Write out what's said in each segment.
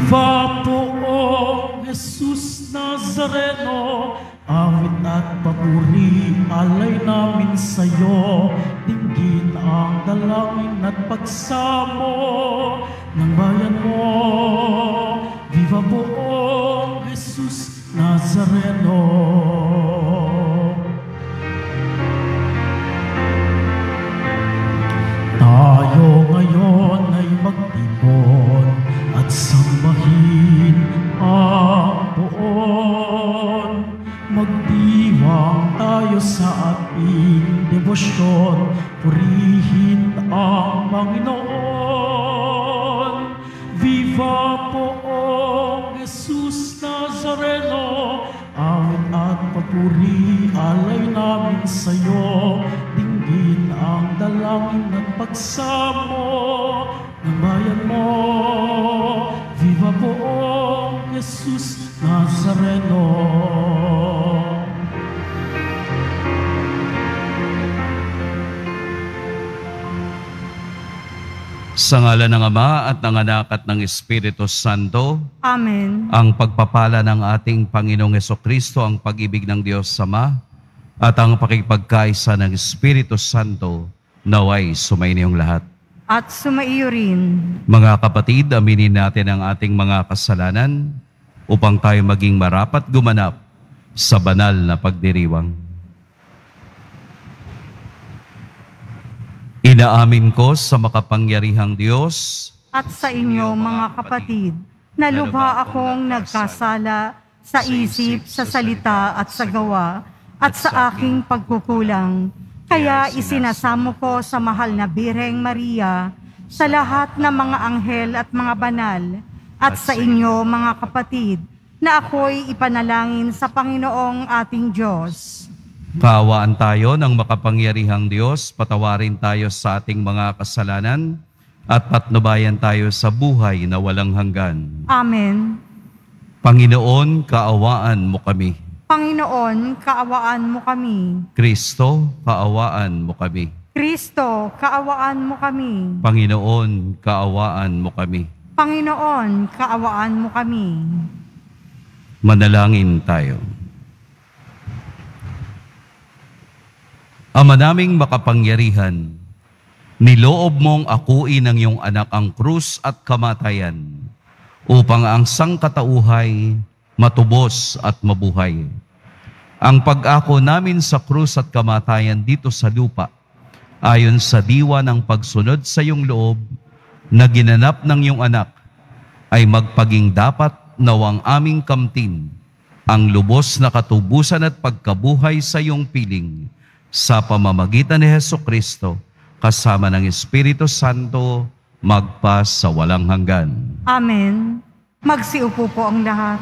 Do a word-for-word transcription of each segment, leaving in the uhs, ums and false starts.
Viva poong Jesus Nazareno, awit at papuri, alay namin sa'yo. Dinggin ang dalangin at pagsamo ng bayan mo. Viva poong Jesus Nazareno. Tayo ngayon ay magtipon at sambahin ang poon. Magdiwang tayo sa ating debosyon, purihin ang Panginoon. Viva poong Jesus Nazareno, awit at papuri, alay namin sa'yo. Dinggin ang dalangin at pagsamo ng bayan mo. Viva poong Jesus Nazareno. Sa ngalan ng Ama at ng Anak at ng Espiritu Santo. Amen. Ang pagpapala ng ating Panginoong Hesukristo, ang pag-ibig ng Diyos Ama, at ang pakikipagkaisa ng Espiritu Santo, naway sumainiyong lahat. At sumaiyo rin. Mga kapatid, aminin natin ang ating mga kasalanan upang tayo maging marapat gumanap sa banal na pagdiriwang. Inaamin ko sa makapangyarihang Diyos at sa inyo mga kapatid, na lubha akong nagkasala sa isip, sa salita at sa gawa, at sa aking pagkukulang. Kaya isinasamo ko sa mahal na Birheng Maria, sa lahat ng mga anghel at mga banal, at sa inyo mga kapatid, na ako'y ipanalangin sa Panginoong ating Diyos. Kaawaan tayo ng makapangyarihang Diyos, patawarin tayo sa ating mga kasalanan, at patnubayan tayo sa buhay na walang hanggan. Amen. Panginoon, kaawaan mo kami. Panginoon, kaawaan mo kami. Kristo, kaawaan mo kami. Kristo, kaawaan mo kami. Panginoon, kaawaan mo kami. Panginoon, kaawaan mo kami. Manalangin tayo. Ama naming makapangyarihan, niloob mong akuin ng iyong anak ang krus at kamatayan upang ang sangkatauhay matubos at mabuhay. Ang pag-ako namin sa krus at kamatayan dito sa lupa, ayon sa diwa ng pagsunod sa iyong loob na ginanap ng iyong anak, ay magpaging dapat nawang aming kamtin ang lubos na katubusan at pagkabuhay sa iyong piling sa pamamagitan ni Hesukristo kasama ng Espiritu Santo magpa sa walang hanggan. Amen. Magsiupo po ang lahat.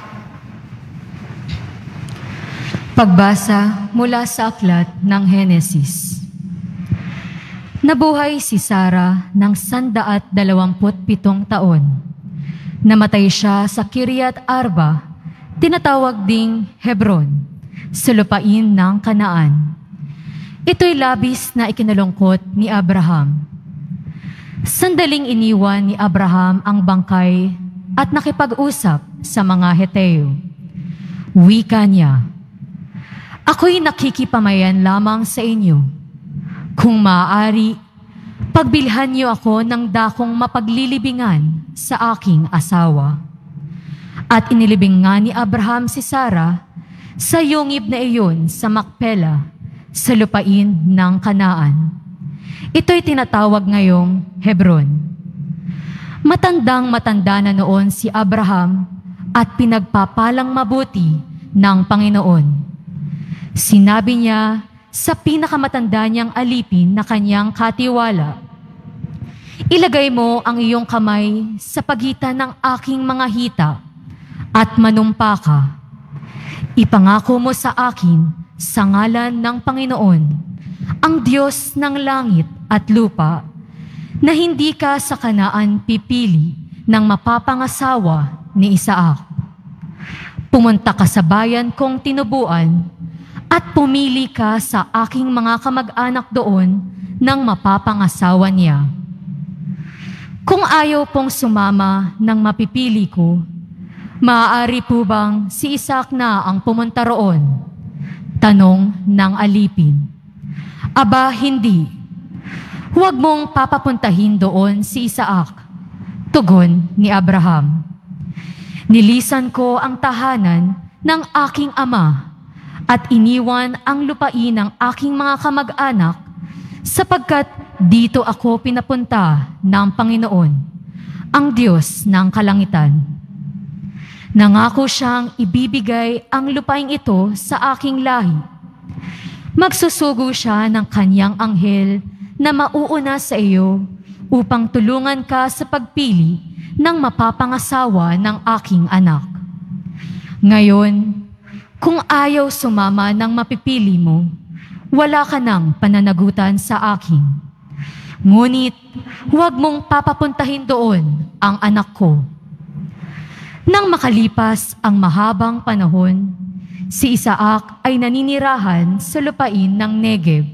Pagbasa mula sa aklat ng Henesis. Nabuhay si Sara ng sandaat dalawamput pitong taon. Namatay siya sa Kiryat Arba, tinatawag ding Hebron, sa lupain ng Kanaan. Ito'y labis na ikinalungkot ni Abraham. Sandaling iniwan ni Abraham ang bangkay at nakipag-usap sa mga Heteo. Wika niya, "Ako'y nakikipamayan lamang sa inyo. Kung maaari, pagbilhan niyo ako ng dakong mapaglilibingan sa aking asawa." At inilibing nga ni Abraham si Sara sa yungib na iyon sa Makpela, sa lupain ng Kanaan. Ito'y tinatawag ngayong Hebron. Matandang matanda na noon si Abraham at pinagpapalang mabuti ng Panginoon. Sinabi niya sa pinakamatanda niyang alipin na kanyang katiwala, "Ilagay mo ang iyong kamay sa pagitan ng aking mga hita at manumpa ka. Ipangako mo sa akin sa ngalan ng Panginoon, ang Diyos ng langit at lupa, na hindi ka sa Kanaan pipili ng mapapangasawa ni Isaac. Pumunta ka sa bayan kong tinubuan at pumili ka sa aking mga kamag-anak doon ng mapapangasawa niya. Kung ayaw pong sumama ng mapipili ko, Maaari po bang si Isaac na ang pumunta roon? Tanong ng alipin. Aba, hindi. Huwag mong papapuntahin doon si Isaac. Tugon ni Abraham. Nilisan ko ang tahanan ng aking ama at iniwan ang lupain ng aking mga kamag-anak sapagkat dito ako pinapunta ng Panginoon, ang Diyos ng kalangitan. Nangako siyang ibibigay ang lupaing ito sa aking lahi. Magsusugo siya ng kanyang anghel na mauuna sa iyo upang tulungan ka sa pagpili ng mapapangasawa ng aking anak. Ngayon, kung ayaw sumama ng mapipili mo, wala ka ng pananagutan sa akin. Ngunit, huwag mong papapuntahin doon ang anak ko. Nang makalipas ang mahabang panahon, si Isaac ay naninirahan sa lupain ng Negev.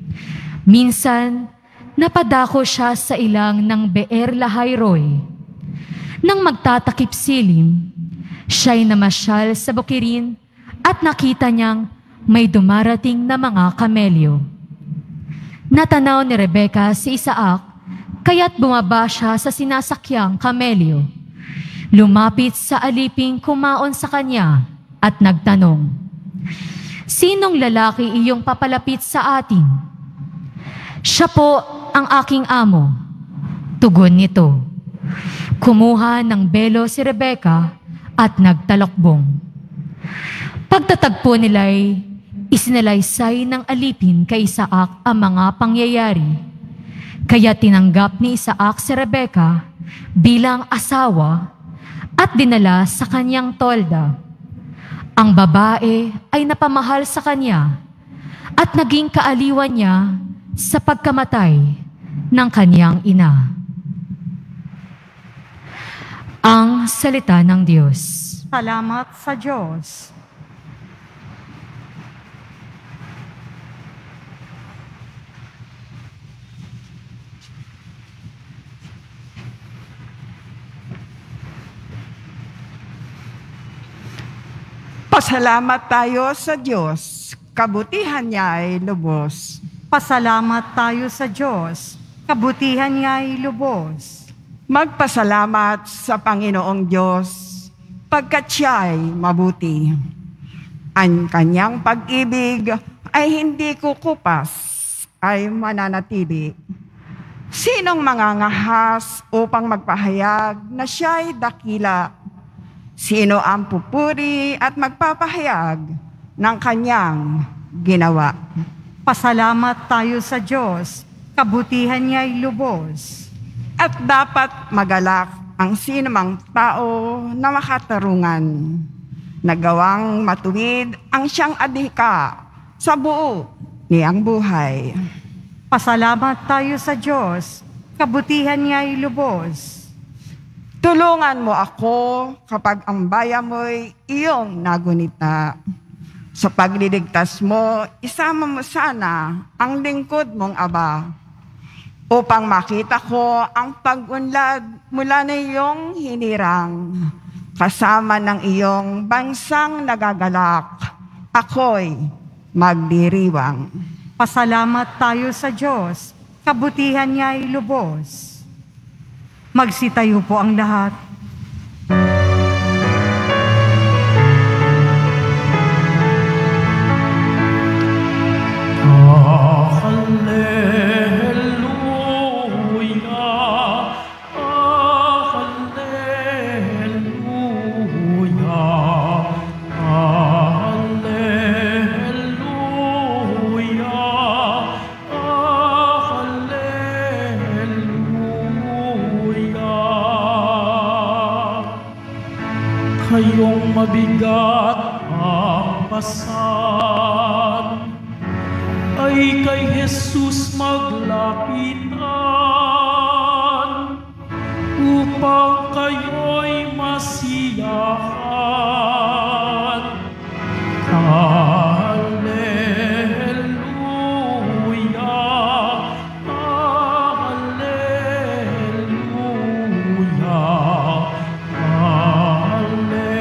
Minsan, napadako siya sa ilang ng Beer Lahai-Roi. Nang magtatakip silim, siya'y namasyal sa bukirin at nakita niyang may dumarating na mga kamelyo. Natanaw ni Rebecca si Isaac, kaya't bumaba siya sa sinasakyang kamelyo. Lumapit sa aliping kumaon sa kanya at nagtanong, "Sinong lalaki iyong papalapit sa atin?" "Siya po ang aking amo," tugon nito. Kumuha ng belo si Rebecca at nagtalokbong. Pagtatagpo nila'y isinalaysay ng alipin kay Isaac ang mga pangyayari. Kaya tinanggap ni Isaac si Rebecca bilang asawa at dinala sa kanyang tolda. Ang babae ay napamahal sa kanya at naging kaaliwan niya sa pagkamatay ng kanyang ina. Ang salita ng Diyos. Salamat sa Diyos. Pasalamat tayo sa Diyos, kabutihan niya ay lubos. Pasalamat tayo sa Diyos, kabutihan niya ay lubos. Magpasalamat sa Panginoong Diyos, pagkat siya ay mabuti. Ang kanyang pag-ibig ay hindi kukupas, ay mananatili. Sinong mangangahas upang magpahayag na siya ay dakila? Sino ang pupuri at magpapahayag ng kanyang ginawa? Pasalamat tayo sa Diyos, kabutihan niya ay lubos. At dapat magalak ang sinumang tao na makatarungan, nagawang matuwid ang siyang adhika sa buo niyang buhay. Pasalamat tayo sa Diyos, kabutihan niya ay lubos. Tulungan mo ako kapag ang bayan mo'y iyong nagunita. Sa pagliligtas mo, isama mo sana ang lingkod mong Aba, upang makita ko ang pag-unlad mula na iyong hinirang. Kasama ng iyong bansang nagagalak, ako'y magdiriwang. Pasalamat tayo sa Diyos, kabutihan niya ay lubos. Magsitayo po ang lahat. Kayong mabigat ang pasan, ay kay Jesus maglapitan, upang kayo'y masiyahan. Hallelujah, Hallelujah, Hallelujah.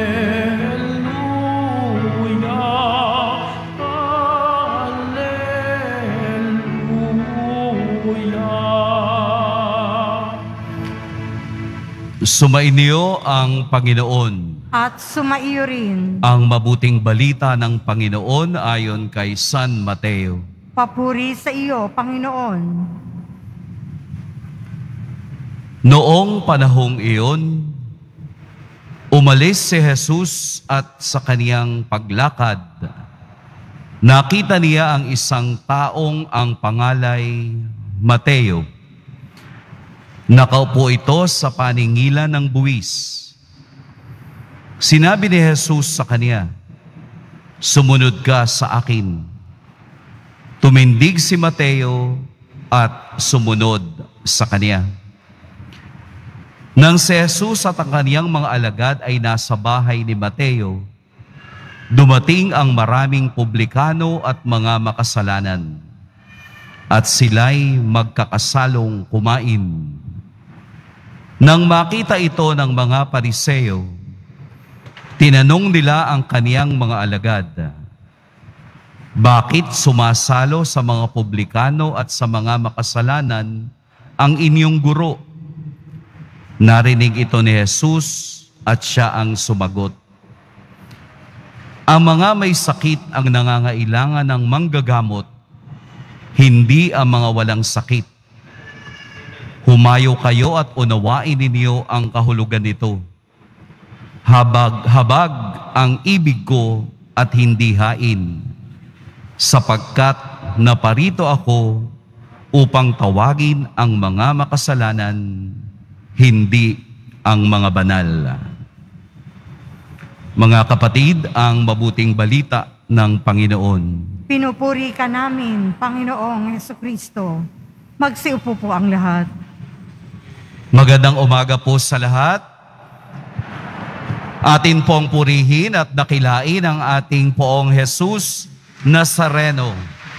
Sumainyo ang Panginoon. At sumaiyo rin. Ang mabuting balita ng Panginoon ayon kay San Mateo. Papuri sa iyo, Panginoon. Noong panahong iyon, umalis si Jesus at sa kaniyang paglakad, nakita niya ang isang taong ang pangalay Mateo. Nakaupo ito sa paningilan ng buwis. Sinabi ni Jesus sa kanya, "Sumunod ka sa akin." Tumindig si Mateo at sumunod sa kanya. Nang si Jesus at ang kaniyang mga alagad ay nasa bahay ni Mateo, dumating ang maraming publikano at mga makasalanan, at sila'y magkakasalong kumain. Nang makita ito ng mga Pariseo, tinanong nila ang kaniyang mga alagad, "Bakit sumasalo sa mga publikano at sa mga makasalanan ang inyong guro?" Narinig ito ni Jesus at siya ang sumagot, "Ang mga may sakit ang nangangailangan ng manggagamot, hindi ang mga walang sakit. Humayo kayo at unawain ninyo ang kahulugan nito. Habag-habag ang ibig ko at hindi hain, sapagkat naparito ako upang tawagin ang mga makasalanan, hindi ang mga banal." Mga kapatid, ang mabuting balita ng Panginoon. Pinupuri ka namin, Panginoong Hesukristo. Magsiupo po ang lahat. Magandang umaga po sa lahat. Atin pong purihin at dakilain ang ating Poong Jesus Nazareno.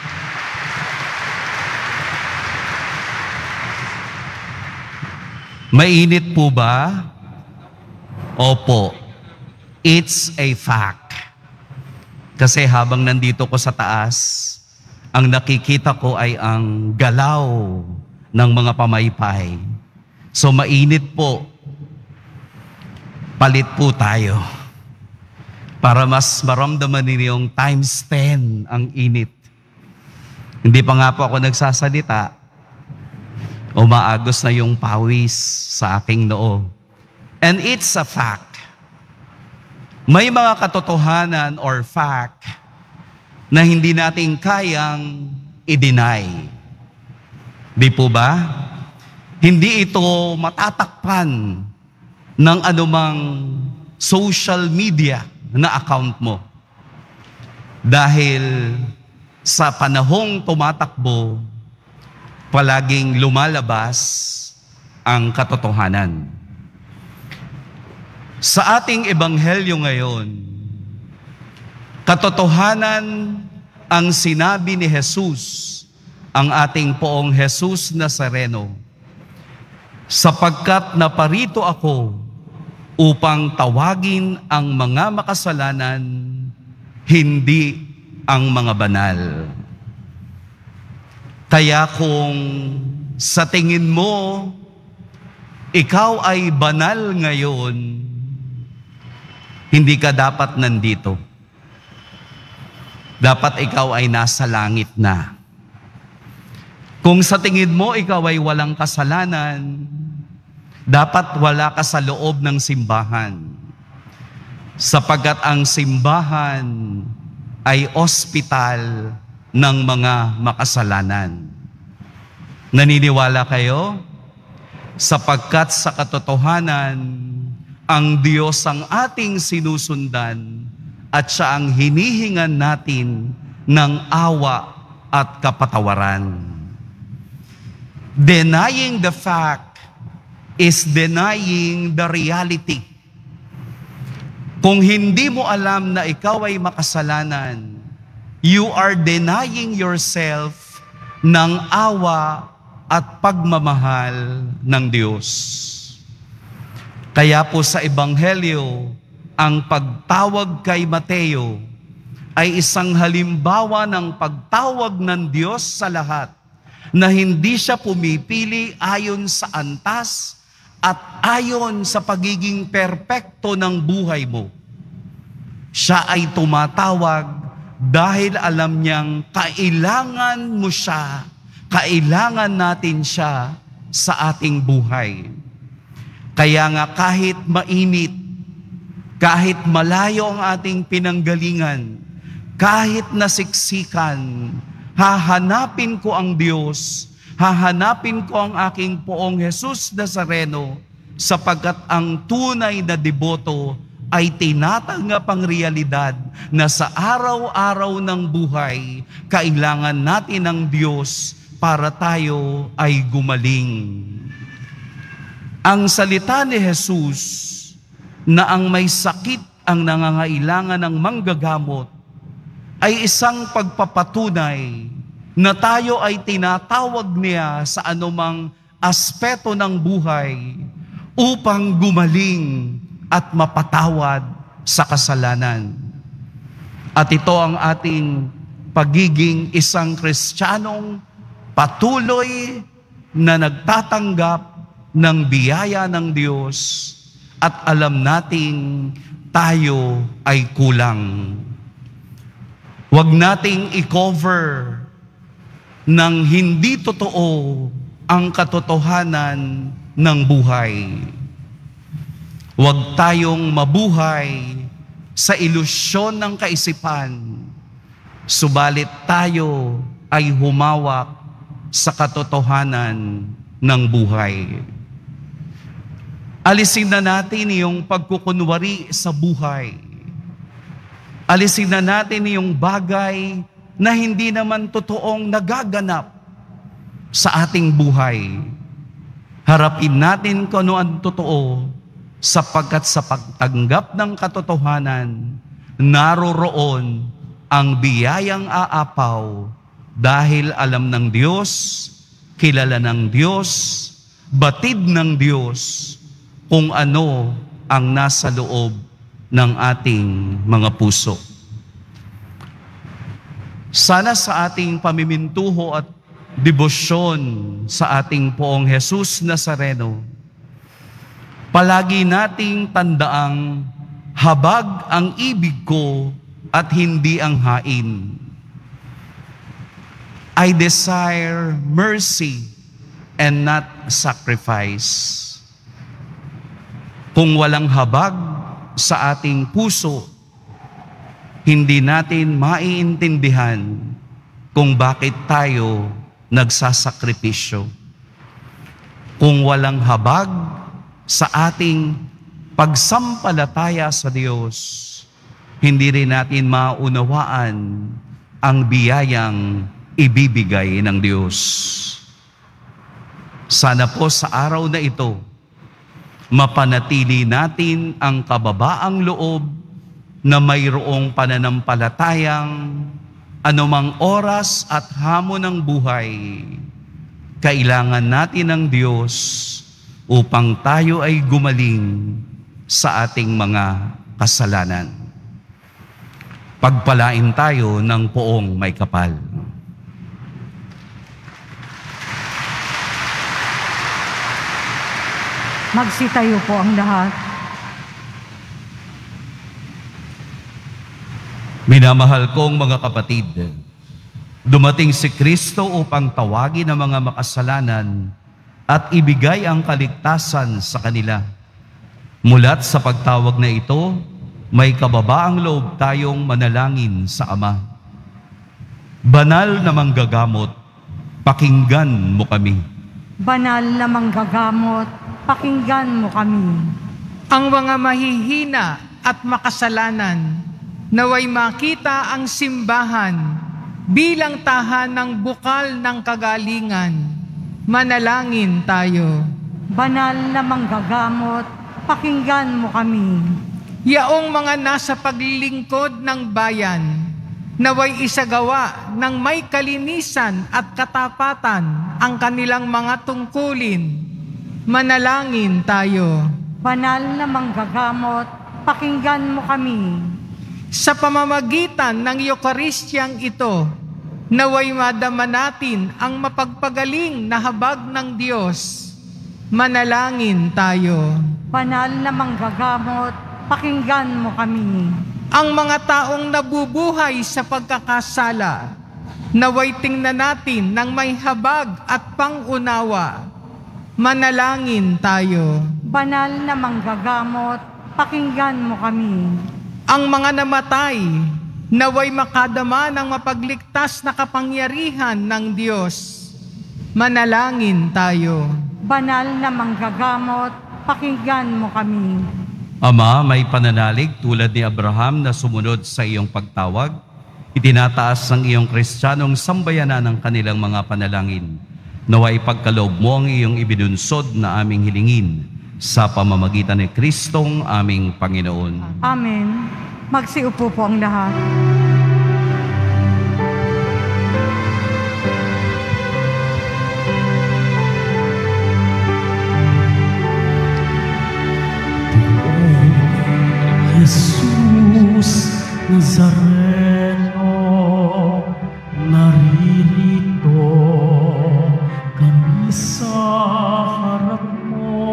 Mainit po ba? Opo. It's a fact. Kasi habang nandito ko sa taas, ang nakikita ko ay ang galaw ng mga pamaypay. So mainit po. Palit po tayo. Para mas maramdaman ninyong times ten ang init. Hindi pa nga po ako nagsasalita, umaagos na yung pawis sa aking noo. And it's a fact. May mga katotohanan or fact na hindi natin kayang i-deny. Di po ba? Hindi ito matatakpan ng anumang social media na account mo. Dahil sa panahong tumatakbo, palaging lumalabas ang katotohanan. Sa ating ebanghelyo ngayon, katotohanan ang sinabi ni Jesus, ang ating Poong Jesus Nazareno, "Sapagkat naparito ako upang tawagin ang mga makasalanan, hindi ang mga banal." Kaya kung sa tingin mo, ikaw ay banal ngayon, hindi ka dapat nandito. Dapat ikaw ay nasa langit na. Kung sa tingin mo ikaw ay walang kasalanan, dapat wala ka sa loob ng simbahan. Sapagkat ang simbahan ay ospital ng mga makasalanan. Naniniwala kayo? Sapagkat sa katotohanan, ang Diyos ang ating sinusundan at siya ang hinihingan natin ng awa at kapatawaran. Denying the fact is denying the reality. Kung hindi mo alam na ikaw ay makasalanan, you are denying yourself ng awa at pagmamahal ng Diyos. Kaya po sa Ebanghelyo, ang pagtawag kay Mateo ay isang halimbawa ng pagtawag ng Diyos sa lahat, na hindi siya pumipili ayon sa antas at ayon sa pagiging perpekto ng buhay mo. Siya ay tumatawag dahil alam niyang kailangan mo siya, kailangan natin siya sa ating buhay. Kaya nga kahit mainit, kahit malayo ang ating pinanggalingan, kahit nasiksikan, hahanapin ko ang Diyos, hahanapin ko ang aking Poong Jesus Nazareno, sapagkat ang tunay na deboto ay tinatanggap ang realidad na sa araw-araw ng buhay, kailangan natin ng Diyos para tayo ay gumaling. Ang salita ni Jesus na ang may sakit ang nangangailangan ng manggagamot ay isang pagpapatunay na tayo ay tinatawag niya sa anumang aspeto ng buhay upang gumaling at mapatawad sa kasalanan. At ito ang ating pagiging isang Kristiyanong patuloy na nagtatanggap ng biyaya ng Diyos at alam nating tayo ay kulang. Huwag nating i-cover ng hindi totoo ang katotohanan ng buhay. Huwag tayong mabuhay sa ilusyon ng kaisipan, subalit tayo ay humawak sa katotohanan ng buhay. Alisin na natin yung pagkukunwari sa buhay. Alisin na natin yung bagay na hindi naman totoong nagaganap sa ating buhay. Harapin natin kung ano ang totoo, sapagkat sa pagtanggap ng katotohanan, naroroon ang biyayang aapaw dahil alam ng Diyos, kilala ng Diyos, batid ng Diyos kung ano ang nasa loob ng ating mga puso. Sana sa ating pamimintuho at debosyon sa ating Poong Jesus Nazareno, palagi nating tandaang habag ang ibig ko at hindi ang hain. I desire mercy and not sacrifice. Kung walang habag sa ating puso, hindi natin maiintindihan kung bakit tayo nagsasakripisyo. Kung walang habag sa ating pagsampalataya sa Diyos, hindi rin natin maunawaan ang biyayang ibibigay ng Diyos. Sana po sa araw na ito, mapanatili natin ang kababaang loob na mayroong pananampalatayang anumang oras at hamon ng buhay, kailangan natin ng Diyos upang tayo ay gumaling sa ating mga kasalanan. Pagpalain tayo ng Poong may kapal. Magsitayo po ang lahat. Minamahal kong mga kapatid, dumating si Kristo upang tawagin ang mga makasalanan at ibigay ang kaligtasan sa kanila. Mulat sa pagtawag na ito, may kababaang loob tayong manalangin sa Ama. Banal na manggagamot, pakinggan mo kami. Banal na manggagamot, pakinggan mo kami. Ang mga mahihina at makasalanan, naway makita ang simbahan bilang tahanang bukal ng kagalingan. Manalangin tayo. Banal na manggagamot, pakinggan mo kami. Yaong mga nasa paglilingkod ng bayan, naway isagawa ng may kalinisan at katapatan ang kanilang mga tungkulin. Manalangin tayo. Banal na manggagamot, pakinggan mo kami. Sa pamamagitan ng Eukaristiyang ito, naway madama natin ang mapagpagaling na habag ng Diyos. Manalangin tayo. Banal na manggagamot, pakinggan mo kami. Ang mga taong nabubuhay sa pagkakasala, naway tingnan natin ng may habag at pangunawa. Manalangin tayo. Banal na manggagamot, pakinggan mo kami. Ang mga namatay, naway makadama ng mapagligtas na kapangyarihan ng Diyos. Manalangin tayo. Banal na manggagamot, pakinggan mo kami. Ama, may pananalig tulad ni Abraham na sumunod sa iyong pagtawag, itinataas ng iyong Kristiyanong sambayanan ng kanilang mga panalangin. Naway pagkaloob mo ang iyong ibinunsod na aming hilingin sa pamamagitan ni Kristong aming Panginoon. Amen. Magsiupo po ang lahat. Jesus Nazareno, naririto kami sa harap mo.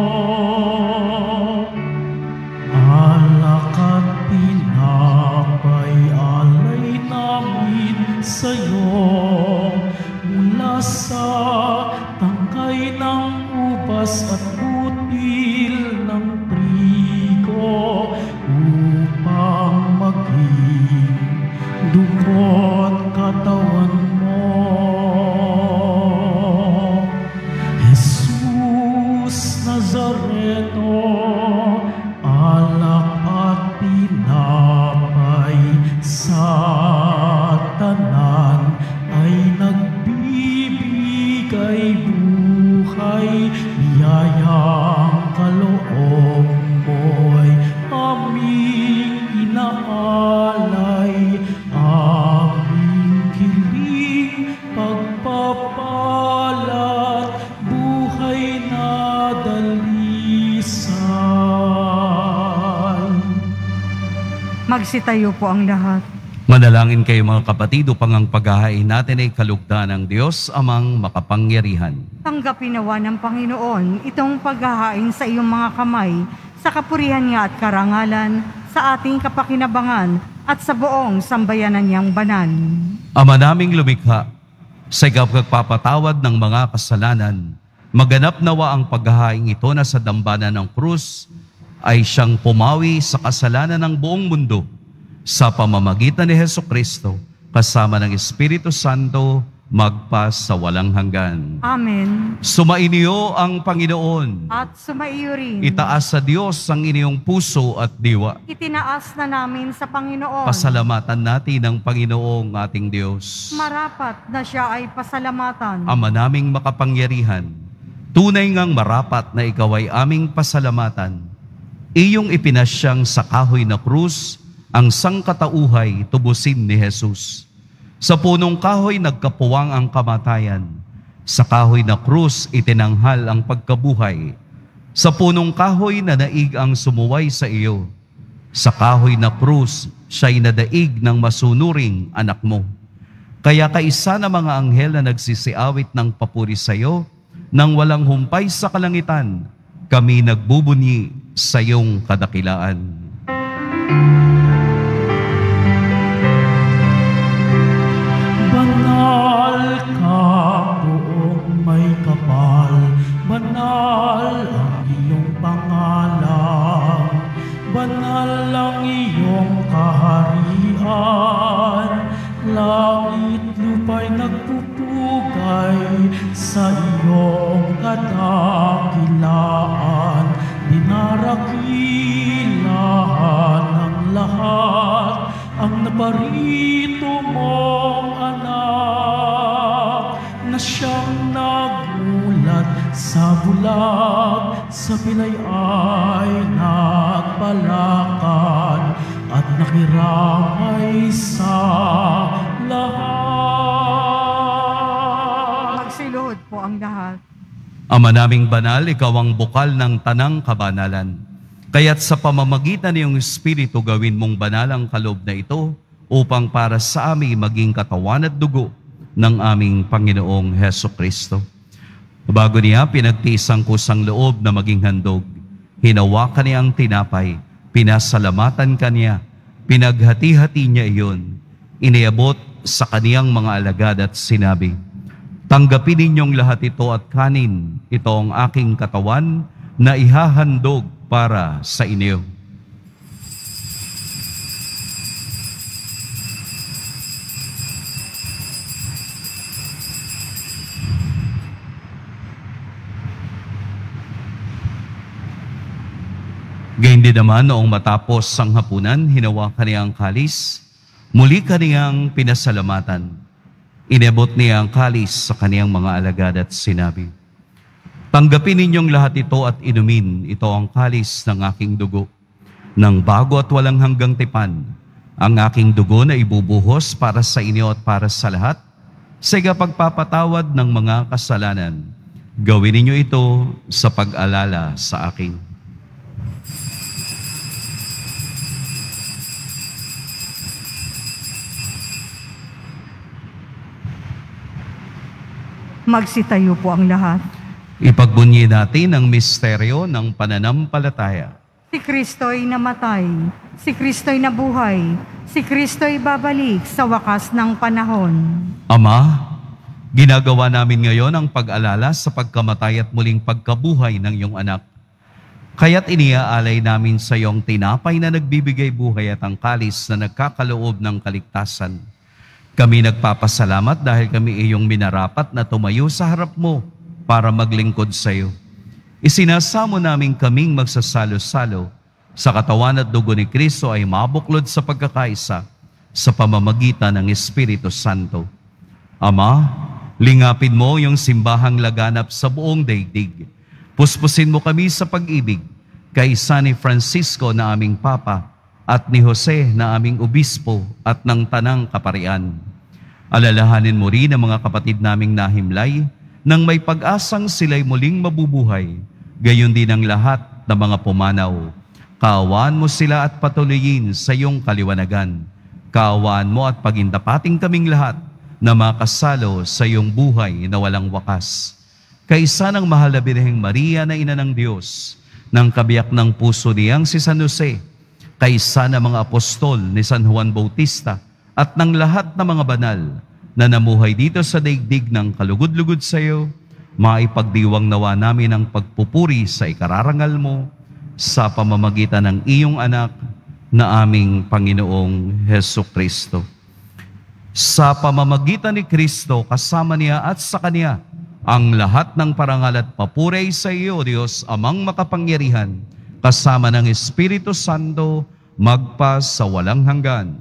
Alak at tinapay, alay namin sa'yo. Mula sa tangkay ng ubas at butil ng trigo, upang maging dugo't katawan mo. Jesus Nazareno, alak at tinapay sa tanan ay nagbibigay buhay, biyayang kaloob mo'y aming inaalay, aming hiling pagpapalat, buhay na dalisay. Magsitayo po ang lahat. Manalangin kayo mga kapatid upang ang paghahain natin ay kalugdan ng Diyos amang makapangyarihan. Tanggapin nawa ng Panginoon itong paghahain sa iyong mga kamay, sa kapurihan niya at karangalan, sa ating kapakinabangan at sa buong sambayanan niyang banal. Ama naming lumikha, sa ikaw pagpapatawad ng mga kasalanan, maganap nawa ang paghahain ito na sa dambana ng krus ay siyang pumawi sa kasalanan ng buong mundo sa pamamagitan ni Hesukristo, kasama ng Espiritu Santo, magpa sa walang hanggan. Amen. Sumainiyo ang Panginoon. At sumaiyo rin. Itaas sa Diyos ang inyong puso at diwa. Itinaas na namin sa Panginoon. Pasalamatan natin ang Panginoong ating Diyos. Marapat na siya ay pasalamatan. Ama naming makapangyarihan, tunay ngang marapat na ikaw ay aming pasalamatan. Iyong ipinasyang sa kahoy na krus ang sangkatauhay tubusin ni Jesus. Sa punong kahoy nagkapuwang ang kamatayan. Sa kahoy na krus itinanghal ang pagkabuhay. Sa punong kahoy na naig ang sumuway sa iyo. Sa kahoy na krus siya'y nadaig ng masunuring anak mo. Kaya kaisa na mga anghel na nagsisiawit ng papuri sa iyo, nang walang humpay sa kalangitan, kami nagbubunyi sa iyong kadakilaan. Banal ka, buong may kapal, banal ang iyong pangalan, banal ang iyong kaharian, langit lupa'y nagpupugay sa iyong kadakilaan, dinarakilahan ng lahat ang naparito mong anak, na siyang nagulat sa bulag, sa pilay ay nagpalakad at nakiramay sa lahat. Magsiluhod po ang lahat. Ama naming banal, ikaw ang bukal ng tanang kabanalan. Kaya't sa pamamagitan ng iyong Espiritu gawin mong banal ang kaloob na ito upang para sa amin maging katawan at dugo ng aming Panginoong Hesukristo. Bago niya pinagtiis ang kusang loob na maging handog, hinawakan niya ang tinapay, pinasalamatan kaniya, pinaghati-hati niya iyon, iniabot sa kaniyang mga alagad at sinabi, "Tanggapin ninyong lahat ito at kanin, ito ang aking katawan na ihahandog para sa inyo." Gayun din naman noong matapos ang hapunan, hinawakan niya ang kalis, muli kaniyang pinasalamatan. Inabot niya ang kalis sa kaniyang mga alagad at sinabi, "Tanggapin ninyong lahat ito at inumin, ito ang kalis ng aking dugo, ng bago at walang hanggang tipan, ang aking dugo na ibubuhos para sa inyo at para sa lahat, sa ikapagpapatawad ng mga kasalanan. Gawin ninyo ito sa pag-alala sa akin." Magsitayo po ang lahat. Ipagbunyi natin ang misteryo ng pananampalataya. Si Kristo'y namatay, si Kristo'y nabuhay, si Kristo'y babalik sa wakas ng panahon. Ama, ginagawa namin ngayon ang pag-alala sa pagkamatay at muling pagkabuhay ng iyong anak. Kaya't iniaalay namin sa iyong tinapay na nagbibigay buhay at ang kalis na nagkakaloob ng kaligtasan. Kami nagpapasalamat dahil kami iyong minarapat na tumayo sa harap mo para maglingkod sa iyo. Isinasamo namin kaming magsasalo-salo sa katawan at dugo ni Kristo ay mabuklod sa pagkakaisa sa pamamagitan ng Espiritu Santo. Ama, lingapin mo yung simbahang laganap sa buong daigdig. Puspusin mo kami sa pag-ibig, kaisa ni Francisco na aming Papa at ni Jose na aming Obispo at ng Tanang Kaparian. Alalahanin mo rin ang mga kapatid naming nahimlay nang may pag-asang sila'y muling mabubuhay, gayon din ang lahat ng mga pumanaw. Kaawaan mo sila at patuloyin sa iyong kaliwanagan. Kaawaan mo at pagindapating kaming lahat na makasalo sa iyong buhay na walang wakas. Kaisa ng mahal na Birheng Maria na Ina ng Diyos, ng kabiyak ng puso niyang si San Jose, kaisa ng mga apostol ni San Juan Bautista, at ng lahat ng mga banal na namuhay dito sa daigdig ng kalugod-lugod sa iyo, maipagdiwang nawa namin ang pagpupuri sa ikararangal mo sa pamamagitan ng iyong anak na aming Panginoong Hesukristo. Sa pamamagitan ni Kristo, kasama niya at sa Kanya, ang lahat ng parangal at papuri sa iyo, Diyos, Amang makapangyarihan, kasama ng Espiritu Santo, magpa sa walang hanggan.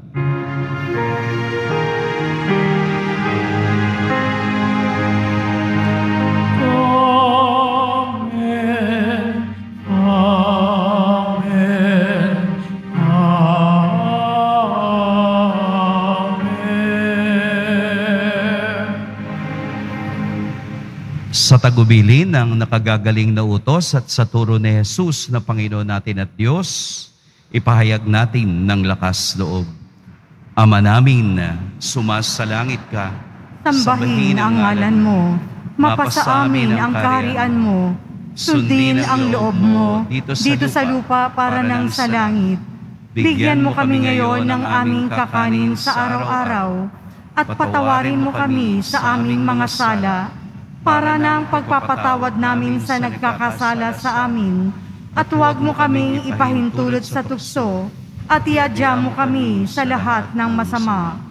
Sa tagubilin ng nakagagaling na utos at sa turo ni Jesus na Panginoon natin at Diyos, ipahayag natin ng lakas loob. Ama namin, sumasalangit ka. Sambahin ang ngalan mo. Mapasa amin ang kaharian mo. Sundin ang loob mo dito sa lupa para nang sa langit. Bigyan mo kami ngayon ng aming kakanin sa araw-araw at patawarin mo kami sa aming mga sala para ng pagpapatawad namin sa nagkakasala sa amin, at huwag mo kaming ipahintulot sa tukso, at iadya mo kami sa lahat ng masama.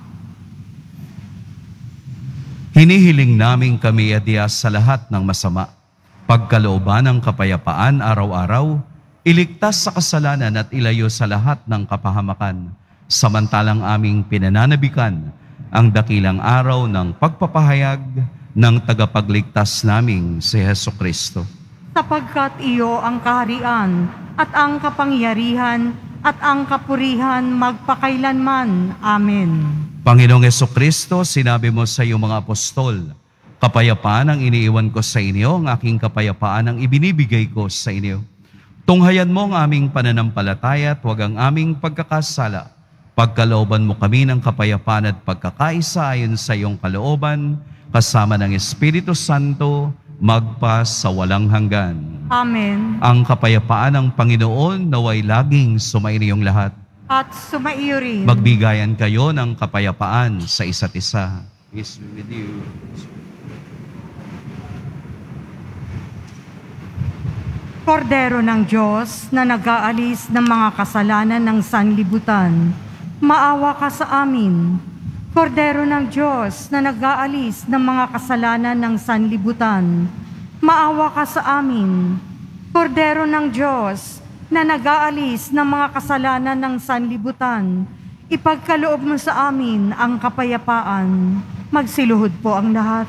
Hinihiling namin kami adya sa lahat ng masama, pagkalooban ng kapayapaan araw-araw, iligtas sa kasalanan at ilayo sa lahat ng kapahamakan, samantalang aming pinananabikan ang dakilang araw ng pagpapahayag ng tagapagligtas naming si Hesukristo. Sapagkat iyo ang kaharian at ang kapangyarihan at ang kapurihan magpakailanman. Amen. Panginoong Hesukristo, sinabi mo sa iyong mga apostol, kapayapaan ang iniiwan ko sa inyo, ang aking kapayapaan ang ibinibigay ko sa inyo. Tunghayan mo ang aming pananampalataya at huwag ang aming pagkakasala. Pagkalooban mo kami ng kapayapaan at pagkakaisa ayon sa iyong kalooban, kasama ng Espiritu Santo, magpa sa walang hanggan. Amen. Ang kapayapaan ng Panginoon naway laging sumainiyong lahat. At sumaiyo rin. Magbigayan kayo ng kapayapaan sa isa't isa. Peace be with you. Kordero ng Diyos na nag-aalis ng mga kasalanan ng sanlibutan, maawa ka sa amin. Kordero ng Diyos na nag-aalis ng mga kasalanan ng sanlibutan, maawa ka sa amin. Kordero ng Diyos na nag-aalis ng mga kasalanan ng sanlibutan, ipagkaloob mo sa amin ang kapayapaan. Magsiluhod po ang lahat.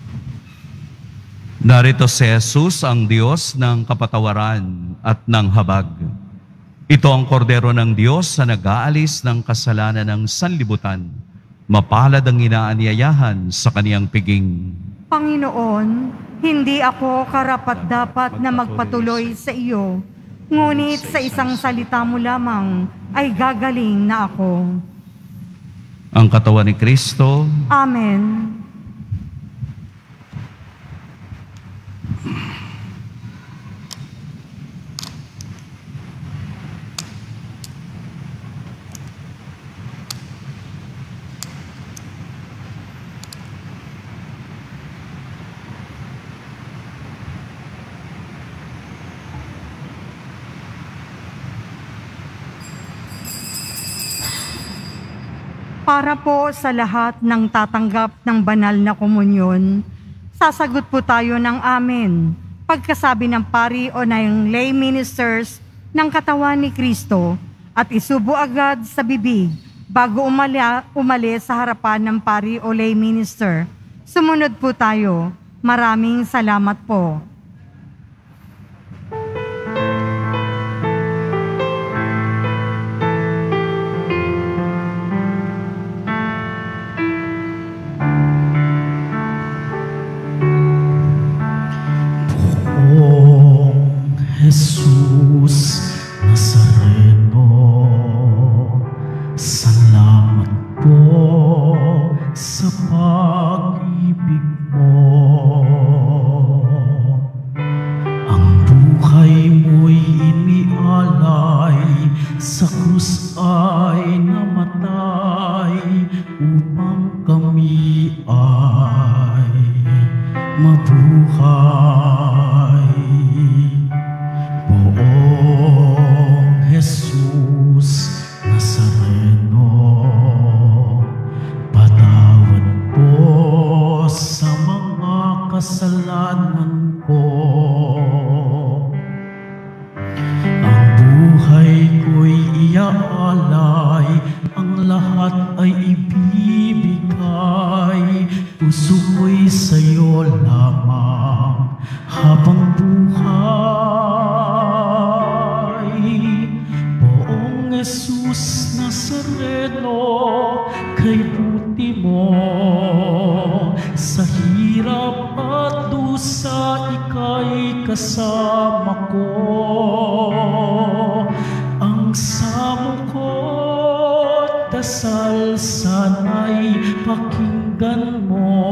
Narito si Jesus, ang Diyos ng kapatawaran at ng habag. Ito ang kordero ng Diyos na nag-aalis ng kasalanan ng sanlibutan. Mapalad ang inaanyayahan sa kaniyang piging. Panginoon, hindi ako karapat-dapat na magpatuloy sa iyo, ngunit sa isang salita mo lamang ay gagaling na ako. Ang katawan ni Kristo. Amen. Para po sa lahat ng tatanggap ng banal na komunyon, sasagot po tayo ng amen. Pagkasabi ng pari o ng lay ministers ng katawan ni Kristo at isubo agad sa bibig bago umala, umalis sa harapan ng pari o lay minister. Sumunod po tayo. Maraming salamat po. Jesus Nazareno, salamat po sa pag-ibig mo. Ang buhay mo'y inialay, sa krus ay namatay, upang kami ay mabuhay. Poong Jesus Nazareno, patawad po sa mga kasalanan ko. Ang buhay ko'y iaalay, ang lahat ay ibibigay. Puso ko'y sa'yo lamang habang buhay. Poong Jesus Nazareno, kay buti mo sa hirap at dusa, ika'y kasama ko. Ang samo ko't dasal sana'y pakinggan mo,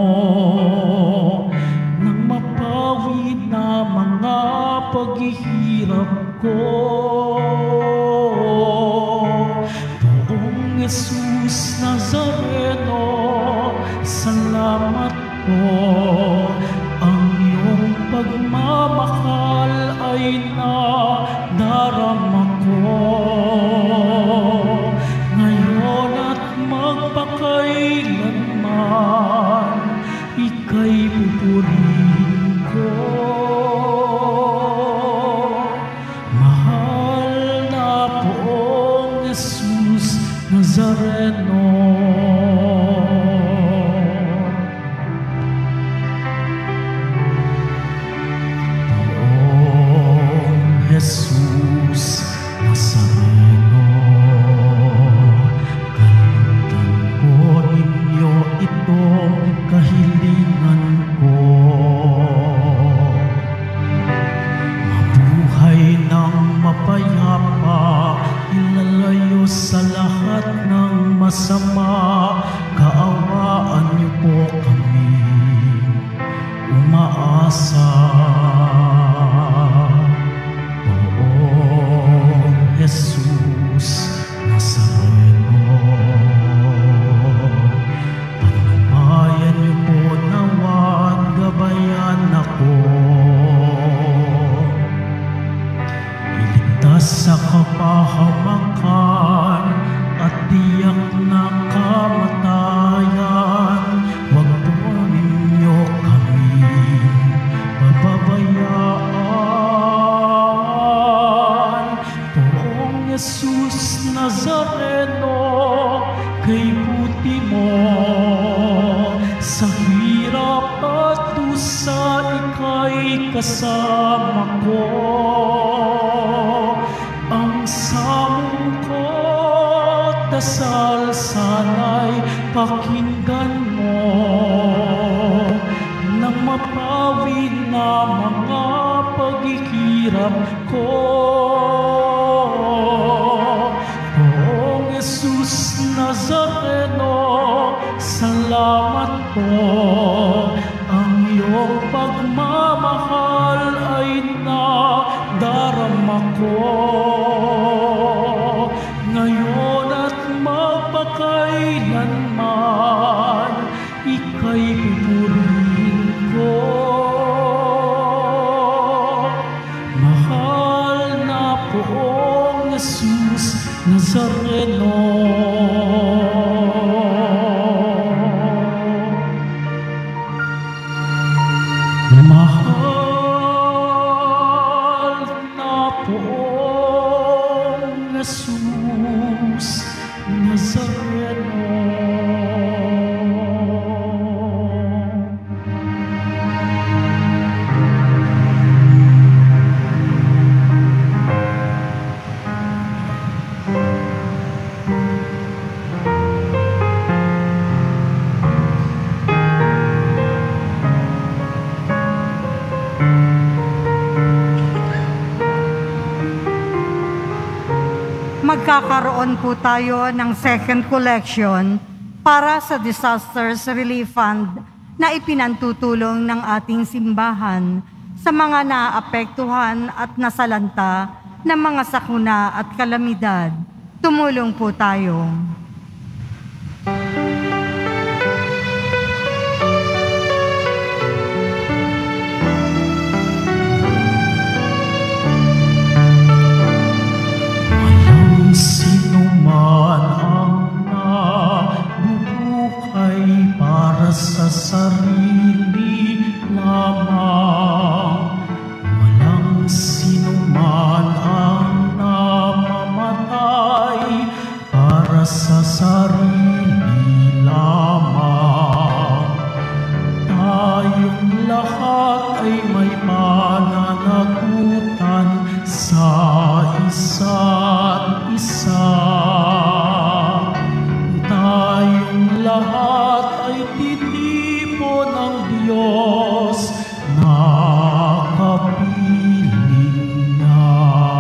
nang mapawi na mga paghihirap ko. Poong Jesus Nazareno, salamat po. Ang iyong pagmamahal ay nadarama ko. Ngayon at magpakailanman, ika'y pupurihin ko. Mahal na Poong Jesus Nazareno. Poong Jesus Nazareno, kalugdan po ninyo itong kahilingan ko. Mabuhay ng mapayapa, ilalayo sa lahat ng masama. Kaawaan niyo po kami, umaasa kapahamakan at tiyak na kamatayan, huwag po ninyo kami pababayaan. Poong Jesus Nazareno, kay buti mo sa hirap at dusa, ika'y kasama ko. Ang samong ko't dasal sana'y pakinggan mo, nang mapawi na mga paghihirap ko. Poong Jesus Nazareno, salamat po. Ang iyong pagmamahal ay nadarama ko. Ngayon at magpakailanman, ika'y pupurihin ko. Mahal na Poong Jesus Nazareno. Mahal na Poong Jesus Nazareno. Magkakaroon po tayo ng second collection para sa Disasters Relief Fund na ipinantutulong ng ating simbahan sa mga naapektuhan at nasalanta ng mga sakuna at kalamidad. Tumulong po tayo. Sino man ang nabubuhay para sa sarili lamang, walang sino man ang namamatay para sa sarili lamang. Tayong lahat ay may pananagutan sa isa't isa. Tayong lahat ay titipo ng Diyos na kapiling niya.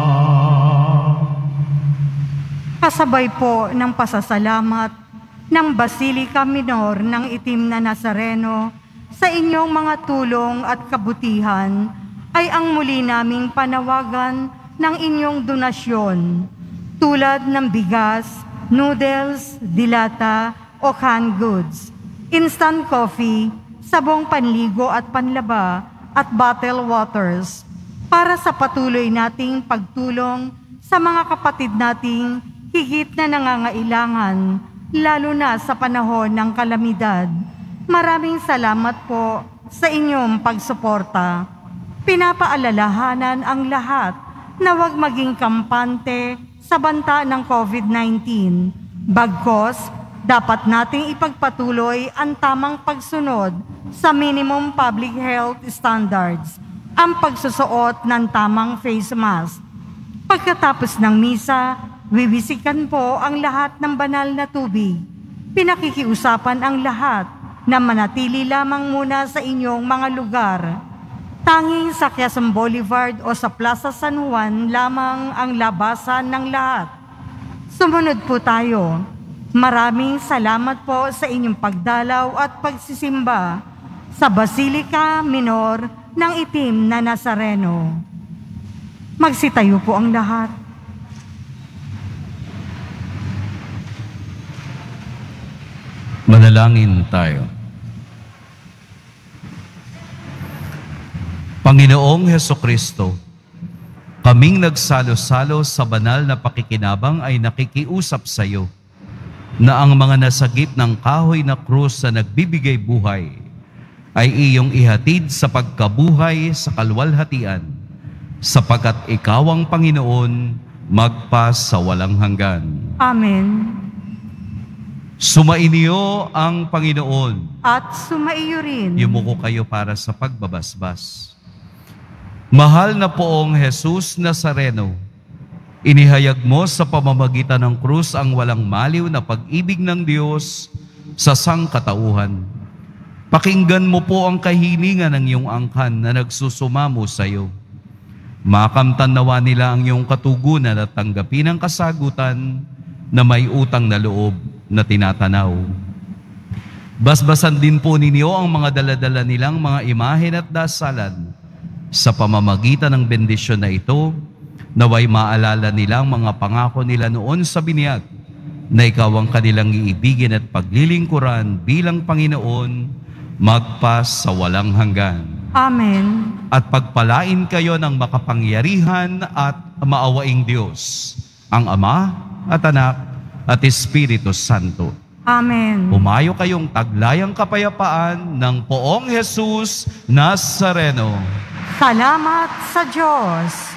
Kasabay po ng pasasalamat ng Basilica Minor ng Itim na Nazareno sa inyong mga tulong at kabutihan, ay ang muli naming panawagan ng inyong donasyon tulad ng bigas, noodles, dilata o canned goods, instant coffee, sabong panligo at panlaba at bottled waters para sa patuloy nating pagtulong sa mga kapatid nating higit na nangangailangan, lalo na sa panahon ng kalamidad. Maraming salamat po sa inyong pagsuporta. Pinapaalalahanan ang lahat na huwag maging kampante sa banta ng COVID nineteen. Bagkos, dapat nating ipagpatuloy ang tamang pagsunod sa minimum public health standards, ang pagsusuot ng tamang face mask. Pagkatapos ng misa, wiwisikan po ang lahat ng banal na tubig. Pinakikiusapan ang lahat na manatili lamang muna sa inyong mga lugar. Tanging sa Quezon Boulevard o sa Plaza San Juan lamang ang labasan ng lahat. Sumunod po tayo. Maraming salamat po sa inyong pagdalaw at pagsisimba sa Basilica Minor ng Itim na Nazareno. Magsitayo po ang lahat. Manalangin tayo. Panginoong Hesukristo, Kaming nagsalo-salo sa banal na pakikinabang ay nakikiusap sa iyo na ang mga nasagip ng kahoy na krus na nagbibigay buhay ay iyong ihatid sa pagkabuhay sa kalwalhatian, sapagkat ikaw ang Panginoon magpas sa walang hanggan. Amen. Sumainyo ang Panginoon. At sumaiyo rin. Yumuko kayo para sa pagbabasbas. Mahal na poong Jesus Nazareno, inihayag mo sa pamamagitan ng krus ang walang maliw na pag-ibig ng Diyos sa sangkatauhan. Pakinggan mo po ang kahilingan ng iyong angkan na nagsusumamo sa iyo. Makamtan nawa nila ang iyong katugunan at tanggapin ang kasagutan na may utang na loob na tinatanaw. Basbasan din po ninyo ang mga daladala nilang mga imahen at dasalan. Sa pamamagitan ng bendisyon na ito, naway maalala nilang mga pangako nila noon sa binyag na ikaw ang kanilang iibigin at paglilingkuran bilang Panginoon magpas sa walang hanggan. Amen. At pagpalain kayo ng makapangyarihan at maawaing Diyos, ang Ama at Anak at Espiritu Santo. Amen. Humayo kayong taglayang kapayapaan ng poong Jesus Nazareno. Salamat sa Diyos.